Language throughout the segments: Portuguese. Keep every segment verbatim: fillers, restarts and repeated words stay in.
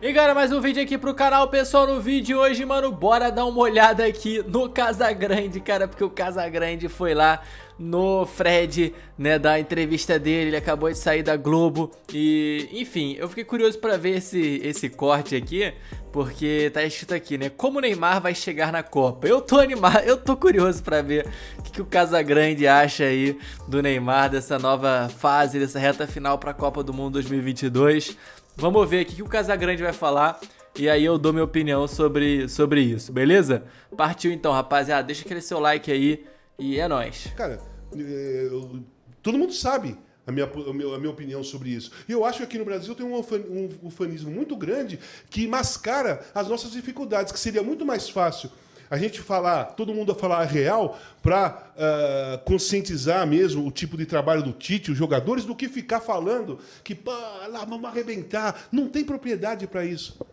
E galera, mais um vídeo aqui pro canal, pessoal. No vídeo de hoje, mano, bora dar uma olhada aqui no Casagrande, cara, porque o Casagrande foi lá no Fred, né, da entrevista dele. Ele acabou de sair da Globo e, enfim, eu fiquei curioso pra ver esse, esse corte aqui, porque tá escrito aqui, né, como o Neymar vai chegar na Copa. Eu tô animado, eu tô curioso pra ver o que, que o Casagrande acha aí do Neymar, dessa nova fase, dessa reta final pra Copa do Mundo dois mil e vinte e dois. Vamos ver o que, que o Casagrande vai falar e aí eu dou minha opinião sobre, sobre isso, beleza? Partiu então, rapaziada. Deixa aquele seu like aí e é nóis. Cara, eu, todo mundo sabe a minha, a, minha, a minha opinião sobre isso. E eu acho que aqui no Brasil tem um, um ufanismo muito grande que mascara as nossas dificuldades, que seria muito mais fácil a gente falar, todo mundo a falar a real, para uh, conscientizar mesmo o tipo de trabalho do Tite, os jogadores, do que ficar falando que, pá, lá vamos arrebentar. Não tem propriedade para isso.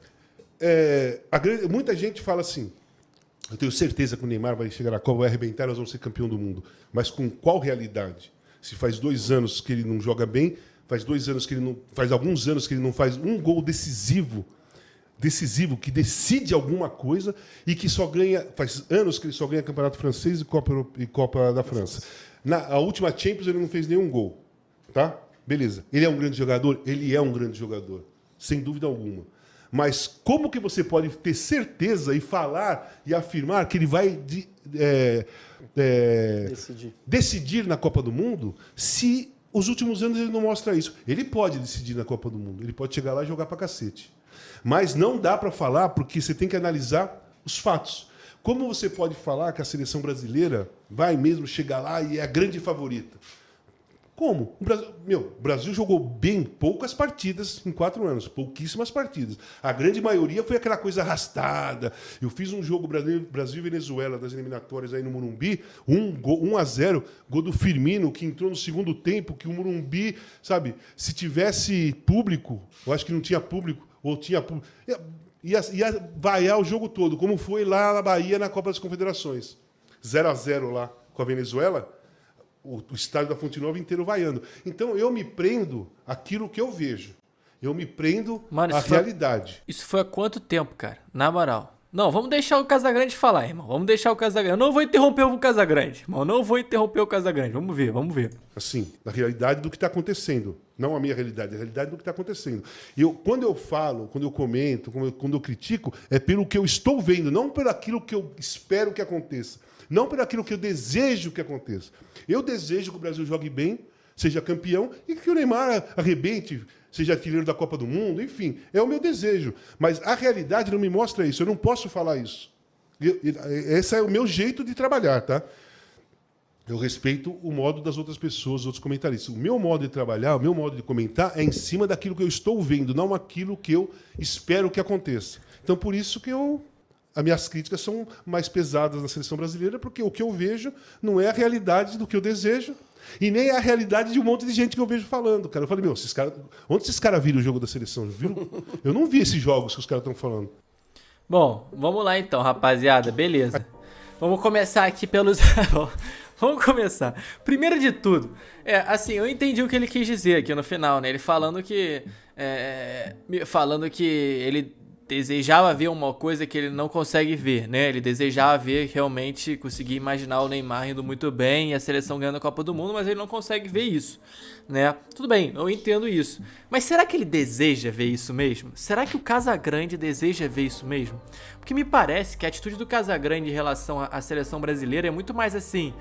É, a, muita gente fala assim, eu tenho certeza que o Neymar vai chegar na Copa, vai arrebentar, nós vamos ser campeão do mundo. Mas com qual realidade? Se faz dois anos que ele não joga bem, faz dois anos que ele não, faz alguns anos que ele não faz um gol decisivo, decisivo, que decide alguma coisa e que só ganha, faz anos que ele só ganha Campeonato Francês e Copa, e Copa da França. Na a última Champions ele não fez nenhum gol, tá? Beleza. Ele é um grande jogador? Ele é um grande jogador, sem dúvida alguma. Mas como que você pode ter certeza e falar e afirmar que ele vai de, é, é, decidir. decidir na Copa do Mundo se os últimos anos ele não mostra isso? Ele pode decidir na Copa do Mundo, ele pode chegar lá e jogar pra cacete. Mas não dá para falar porque você tem que analisar os fatos. Como você pode falar que a seleção brasileira vai mesmo chegar lá e é a grande favorita? Como? O Brasil, meu, o Brasil jogou bem poucas partidas em quatro anos, pouquíssimas partidas. A grande maioria foi aquela coisa arrastada. Eu fiz um jogo Brasil e Venezuela das eliminatórias aí no Morumbi, um a zero, gol do Firmino, que entrou no segundo tempo, que o Morumbi, sabe, se tivesse público, eu acho que não tinha público, ou tinha público, ia, ia vaiar o jogo todo, como foi lá na Bahia na Copa das Confederações. zero a zero lá com a Venezuela. O, o estádio da Fonte Nova inteiro vaiando. Então eu me prendo àquilo que eu vejo. Eu me prendo Mano, à realidade. Foi, isso foi há quanto tempo, cara? Na moral. Não, vamos deixar o Casagrande falar, irmão. Vamos deixar o Casagrande. Eu não vou interromper o Casagrande, irmão. Não vou interromper o Casagrande. Vamos ver, vamos ver. Assim, na realidade do que está acontecendo. Não a minha realidade, a realidade do que está acontecendo. E eu, quando eu falo, quando eu comento, quando eu, quando eu critico, é pelo que eu estou vendo, não pelo aquilo que eu espero que aconteça. Não pelo aquilo que eu desejo que aconteça. Eu desejo que o Brasil jogue bem, seja campeão, e que o Neymar arrebente, seja artilheiro da Copa do Mundo, enfim, é o meu desejo. Mas a realidade não me mostra isso, eu não posso falar isso. Eu, esse é o meu jeito de trabalhar, tá? Eu respeito o modo das outras pessoas, dos outros comentaristas. O meu modo de trabalhar, o meu modo de comentar é em cima daquilo que eu estou vendo, não aquilo que eu espero que aconteça. Então, por isso que eu... As minhas críticas são mais pesadas na seleção brasileira, porque o que eu vejo não é a realidade do que eu desejo e nem é a realidade de um monte de gente que eu vejo falando. Cara, eu falei, meu, esses cara... onde esses caras viram o jogo da seleção? Viram? Eu não vi esses jogos que os caras estão falando. Bom, vamos lá então, rapaziada. Beleza. Vamos começar aqui pelos... Vamos começar. Primeiro de tudo, é, assim, eu entendi o que ele quis dizer aqui no final, né? Ele falando que... É, falando que ele... desejava ver uma coisa que ele não consegue ver, né? Ele desejava ver, realmente, conseguir imaginar o Neymar indo muito bem e a seleção ganhando a Copa do Mundo, mas ele não consegue ver isso, né? Tudo bem, eu entendo isso. Mas será que ele deseja ver isso mesmo? Será que o Casagrande deseja ver isso mesmo? Porque me parece que a atitude do Casagrande em relação à seleção brasileira é muito mais assim...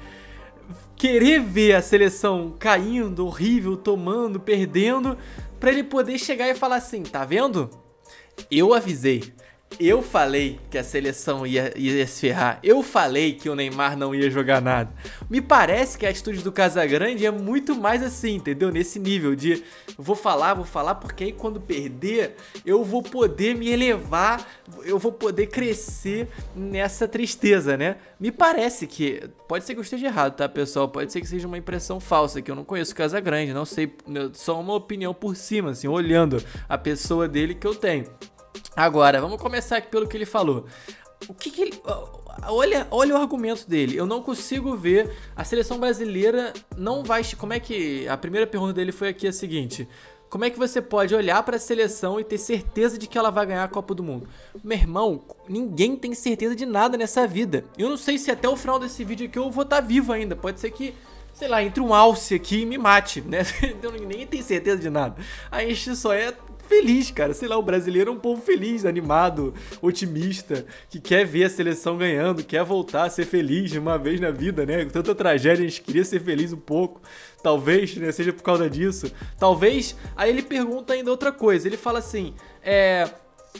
querer ver a seleção caindo, horrível, tomando, perdendo, pra ele poder chegar e falar assim, tá vendo? Eu avisei, eu falei que a seleção ia, ia se ferrar, eu falei que o Neymar não ia jogar nada. Me parece que a atitude do Casagrande é muito mais assim, entendeu? Nesse nível de vou falar, vou falar, porque aí quando perder eu vou poder me elevar, eu vou poder crescer nessa tristeza, né? Me parece que, pode ser que eu esteja errado, tá, pessoal? Pode ser que seja uma impressão falsa, que eu não conheço o Casagrande, não sei, só uma opinião por cima, assim, olhando a pessoa dele que eu tenho. Agora, vamos começar aqui pelo que ele falou. O que que ele... Olha, olha o argumento dele. Eu não consigo ver... A seleção brasileira não vai... Como é que... A primeira pergunta dele foi aqui a seguinte... Como é que você pode olhar para a seleção e ter certeza de que ela vai ganhar a Copa do Mundo? Meu irmão, ninguém tem certeza de nada nessa vida. Eu não sei se até o final desse vídeo aqui eu vou estar vivo ainda. Pode ser que, sei lá, entre um alce aqui e me mate, né? Então ninguém tem certeza de nada. A gente só é feliz, cara. Sei lá, o brasileiro é um povo feliz, animado, otimista, que quer ver a seleção ganhando, quer voltar a ser feliz de uma vez na vida, né? Com tanta tragédia, a gente queria ser feliz um pouco. Talvez, né, seja por causa disso. Talvez. Aí ele pergunta ainda outra coisa. Ele fala assim, é...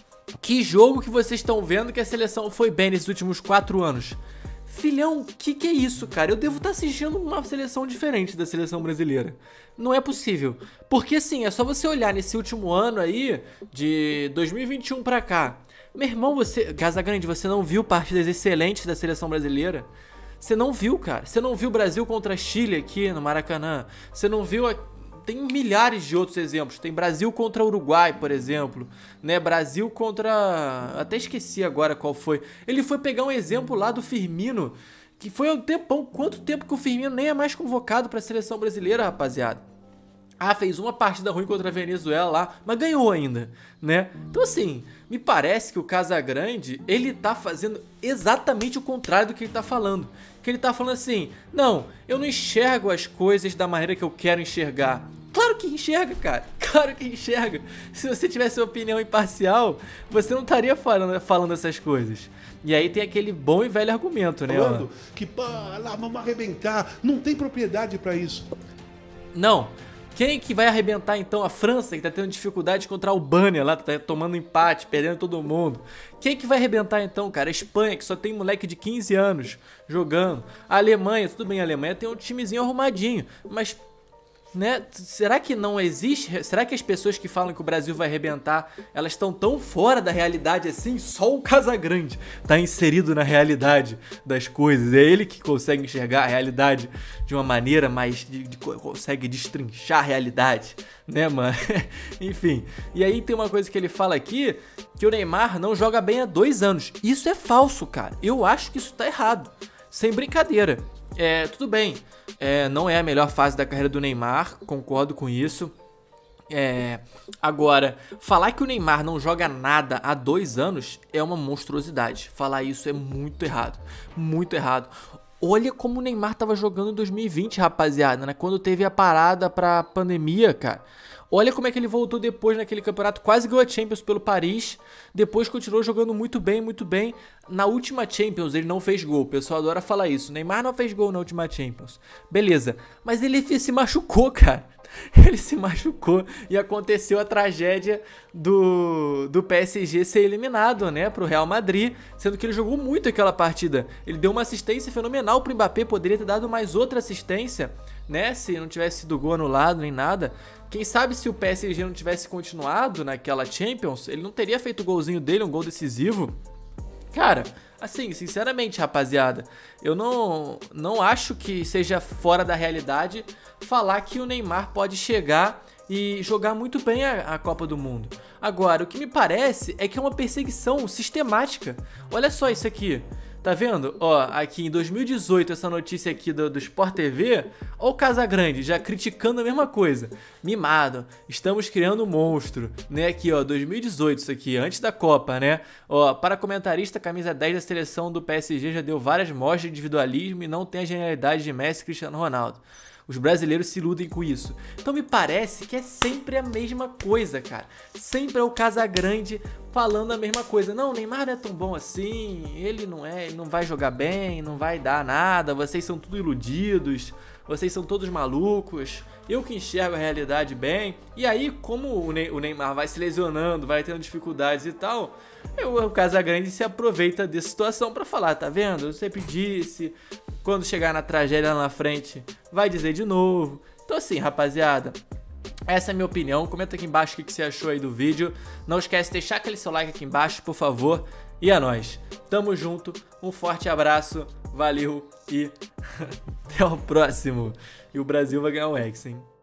que jogo que vocês estão vendo que a seleção foi bem nesses últimos quatro anos? Filhão, que que é isso, cara? Eu devo estar assistindo uma seleção diferente da seleção brasileira. Não é possível. Porque assim, é só você olhar nesse último ano aí, de dois mil e vinte e um pra cá. Meu irmão, você... Casagrande, você não viu partidas excelentes da seleção brasileira? Você não viu, cara. Você não viu o Brasil contra Chile aqui no Maracanã. Você não viu... A... Tem milhares de outros exemplos. Tem Brasil contra Uruguai, por exemplo, né? Brasil contra... Até esqueci agora qual foi. Ele foi pegar um exemplo lá do Firmino, que foi há um tempão. Quanto tempo que o Firmino nem é mais convocado para a seleção brasileira, rapaziada? Ah, fez uma partida ruim contra a Venezuela lá, mas ganhou ainda, né? Então assim, me parece que o Casagrande, ele tá fazendo exatamente o contrário do que ele tá falando. Que ele tá falando assim, não, eu não enxergo as coisas da maneira que eu quero enxergar. Claro que enxerga, cara. Claro que enxerga. Se você tivesse uma opinião imparcial, você não estaria falando, falando essas coisas. E aí tem aquele bom e velho argumento, né? Falando que, pá, lá, vamos arrebentar. Não tem propriedade pra isso. Não. Quem que vai arrebentar então? A França, que tá tendo dificuldade contra a Albânia lá, tá tomando empate, perdendo todo mundo. Quem que vai arrebentar então, cara? A Espanha, que só tem moleque de quinze anos jogando. A Alemanha, tudo bem, a Alemanha tem um timezinho arrumadinho, mas... né? Será que não existe? Será que as pessoas que falam que o Brasil vai arrebentar, elas estão tão fora da realidade assim? Só o Casagrande tá inserido na realidade das coisas. É ele que consegue enxergar a realidade de uma maneira mais... De, de, consegue destrinchar a realidade, né, mano? Enfim. E aí tem uma coisa que ele fala aqui, que o Neymar não joga bem há dois anos. Isso é falso, cara. Eu acho que isso tá errado. Sem brincadeira. É, tudo bem, é, não é a melhor fase da carreira do Neymar, concordo com isso. É, agora, falar que o Neymar não joga nada há dois anos é uma monstruosidade. Falar isso é muito errado, muito errado. Olha como o Neymar tava jogando em dois mil e vinte, rapaziada, né? Quando teve a parada pra pandemia, cara. Olha como é que ele voltou depois naquele campeonato, quase ganhou a Champions pelo Paris, depois continuou jogando muito bem, muito bem. Na última Champions ele não fez gol, o pessoal adora falar isso, Neymar não fez gol na última Champions. Beleza, mas ele se machucou, cara. Ele se machucou e aconteceu a tragédia do, do P S G ser eliminado, né, pro Real Madrid, sendo que ele jogou muito aquela partida. Ele deu uma assistência fenomenal pro Mbappé, poderia ter dado mais outra assistência, né, se não tivesse sido gol anulado nem nada. Quem sabe se o P S G não tivesse continuado naquela Champions, ele não teria feito o golzinho dele, um gol decisivo. Cara, assim, sinceramente, rapaziada, eu não, não acho que seja fora da realidade falar que o Neymar pode chegar e jogar muito bem a, a Copa do Mundo. Agora, o que me parece é que é uma perseguição sistemática. Olha só isso aqui. Tá vendo? Ó, aqui em dois mil e dezoito, essa notícia aqui do, do Sport T V, ó o Casagrande já criticando a mesma coisa. Mimado, estamos criando um monstro, né? Aqui, ó, dois mil e dezoito, isso aqui, antes da Copa, né? Ó, para comentarista, camisa dez da seleção do P S G já deu várias mostras de individualismo e não tem a genialidade de Messi e Cristiano Ronaldo. Os brasileiros se iludem com isso. Então me parece que é sempre a mesma coisa, cara. Sempre é o Casagrande falando a mesma coisa. Não, o Neymar não é tão bom assim, ele não é, ele não vai jogar bem, não vai dar nada, vocês são tudo iludidos, vocês são todos malucos, eu que enxergo a realidade bem. E aí, como o Neymar vai se lesionando, vai tendo dificuldades e tal, o Casagrande se aproveita dessa situação pra falar, tá vendo? Eu sempre disse, quando chegar na tragédia lá na frente, vai dizer de novo. Então assim, rapaziada, essa é a minha opinião. Comenta aqui embaixo o que você achou aí do vídeo. Não esquece de deixar aquele seu like aqui embaixo, por favor. E é nóis. Tamo junto. Um forte abraço. Valeu e até o próximo. E o Brasil vai ganhar o Hexa, hein?